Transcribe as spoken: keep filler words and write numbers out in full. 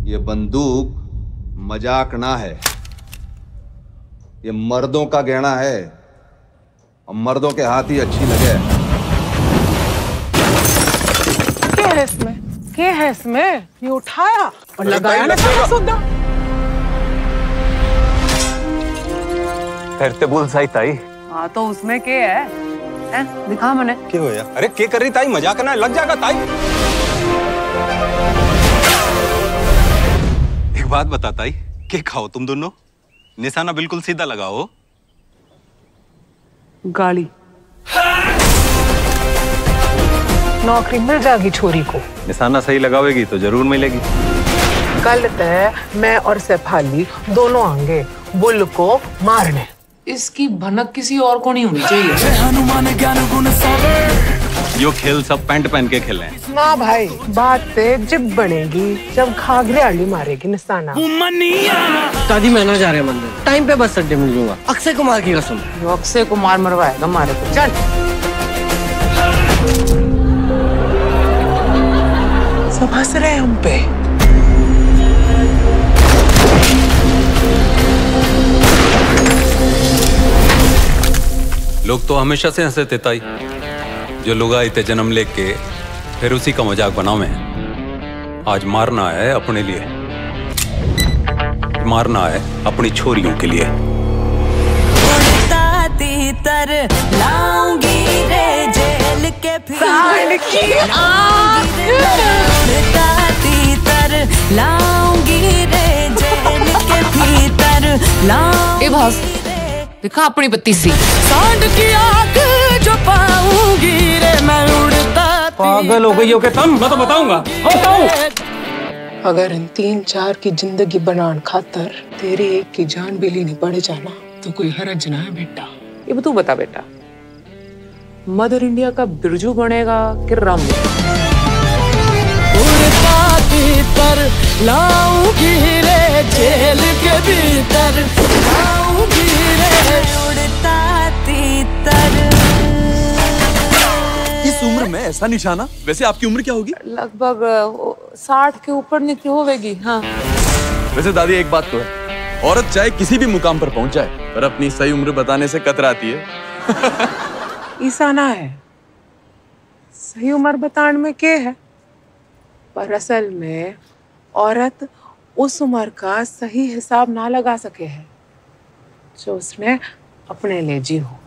ये बंदूक मजाक ना है, ये मर्दों का गहना है और मर्दों के हाथ ही अच्छी लगे। क्या है इसमें? क्या है इसमें? ये उठाया और लगाया ना सारा सौदा। फिर ते बोल सही ताई। हाँ तो उसमें क्या है? हैं? दिखा मने। क्या होया? अरे क्या कर रही ताई? मजाक करना लग जाएगा ताई। एक बात बता ताई, क्या खाओ तुम दोनों? निशाना बिल्कुल सीधा लगाओ। गाली। नौकरी मिल जाएगी छोरी को। निशाना सही लगावेगी तो जरूर मिलेगी। कल तय मैं और सैफाली दोनों आएंगे बुल को मारने। इसकी भनक किसी और को नहीं होनी चाहिए। हनुमान ज्ञान गुण सागर। यो खेल सब पैंट पहन के खेले हैं। ना भाई, बात पे जब बनेगी जब घाघरे आली मारेगी निशाना। दादी मैं ना जा रहे मंदिर, टाइम पे बस अड्डे मिल जाऊंगा। अक्षय कुमार की कसम। यो अक्षय कुमार मरवाएगा मारे को। चल सब हंस रहे हैं हम पे। लोग तो हमेशा से हंसे थे ताई, जो लोग आए थे जन्म लेके फिर उसी का मजाक बनावे। आज मारना है अपने लिए, मारना है अपनी छोरियों के लिए। तीतर लाऊंगी रे जेल के साँड की आँख। तीतर लाऊंगी रे जेल के भीतर लाऊंगी। ए बॉस, दिखा अपनी बत्ती सी। सांड की आँख जो पाऊंगी रे मैं उड़ता। पागल हो गई हो के तुम? मैं तो बताऊंगा। बताऊं? अगर इन तीन चार की जिंदगी बनाने खातर तेरी एक की जान भी लेनी पड़ जाना तो कोई हरज ना है बेटा। ये तू बता बेटा, मदर इंडिया का बिरजू बनेगा कि राम? उड़ता तीतर लाऊंगी रे जेल के भीतर लाऊंगी रे उड़ता तीतर। इस उम्र में ऐसा निशाना? वैसे आपकी उम्र क्या होगी? लगभग साठ के ऊपर निकली होगी। हाँ वैसे दादी एक बात तो है, औरत चाहे किसी भी मुकाम पर पहुंच जाए पर अपनी सही उम्र बताने से कतराती है। ईसाना है सही उम्र बताने में क्या है, पर असल में औरत उस उम्र का सही हिसाब ना लगा सके है जो उसने अपने लिए जी हो।